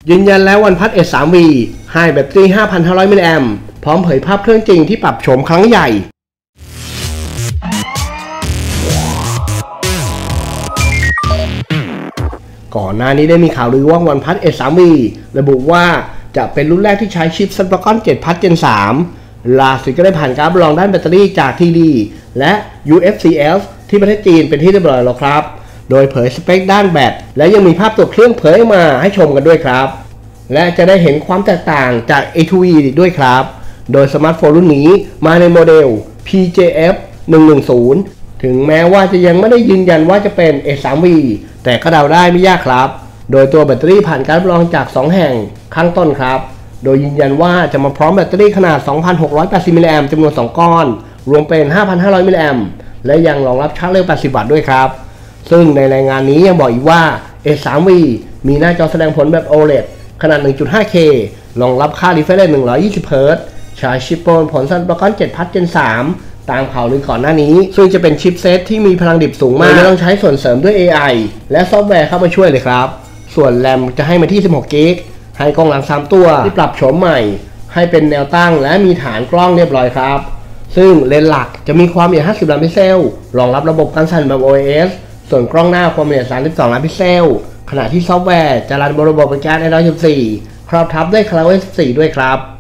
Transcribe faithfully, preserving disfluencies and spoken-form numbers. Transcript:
ยืนยันแล้ว OnePlus เอ ทรี วี ให้แบตเตอรี่ ห้าพันห้าร้อย มิลลิแอมป์พร้อมเผยภาพเครื่องจริงที่ปรับโฉมครั้งใหญ่ก่อนหน้านี้ได้มีข่าวลือว่า OnePlus เอ ทรี วี ระบุว่าจะเป็นรุ่นแรกที่ใช้ชิป Snapdragon เจ็ด Plus Gen สาม ล่าสุดก็ได้ผ่านการประลองด้านแบตเตอรี่จาก ที ดี และ ยู เอฟ ซี เอฟ ที่ประเทศจีนเป็นที่เรียบร้อยแล้วครับโดยเผยสเปคด้านแบตและยังมีภาพตัวเครื่องเผยมาให้ชมกันด้วยครับและจะได้เห็นความแตกต่างจาก เอ ทู วี ด้วยครับโดยสมาร์ทโฟนรุ่นนี้มาในโมเดล พี เจ เอฟ หนึ่งหนึ่งศูนย์ ถึงแม้ว่าจะยังไม่ได้ยืนยันว่าจะเป็น เอ ทรี วี แต่ก็เดาได้ไม่ยากครับโดยตัวแบตเตอรี่ผ่านการทดลองจากสองแห่งข้างต้นครับโดยยืนยันว่าจะมาพร้อมแบตเตอรี่ขนาด สองพันหกร้อยแปดสิบ มิลลิแอมป์จำนวนสองก้อนรวมเป็น ห้าพันห้าร้อย มิลลิแอมป์และยังรองรับชาร์จเร็วแปดสิบวัตต์ด้วยครับซึ่งในรายงานนี้ยังบอกอีกว่า เอ ทรี วี มีหน้าจอแสดงผลแบบ โอ แอล อี ดี ขนาด หนึ่งจุดห้าเค รองรับค่า refresh rate หนึ่งร้อยยี่สิบ เฮิร์ตซ์ใช้ชิปโปรผล Snapdragon เจ็ด Plus Gen สาม ตามข่าวลือก่อนหน้านี้ซึ่งจะเป็นชิปเซตที่มีพลังดิบสูงมากไม่ต้องใช้ส่วนเสริมด้วย เอ ไอ และซอฟต์แวร์เข้ามาช่วยเลยครับส่วนแรมจะให้มาที่สิบหกกิกะไบต์ให้กล้องหลังสามตัวที่ปรับโฉมใหม่ให้เป็นแนวตั้งและมีฐานกล้องเรียบร้อยครับซึ่งเลนส์หลักจะมีความละเอียดห้าสิบล้านพิกเซลรองรับระบบการสั่นแบบ โอ เอส ส่วนกล้องหน้าความละเอียดสามสิบสองล้านพิกเซลขณะที่ซอฟต์แวร์จะรันบนระบบเป็นการ์ด เอ หนึ่งร้อยสิบสี่ครอบทับด้วย ColorOS สิบสี่ด้วยครับ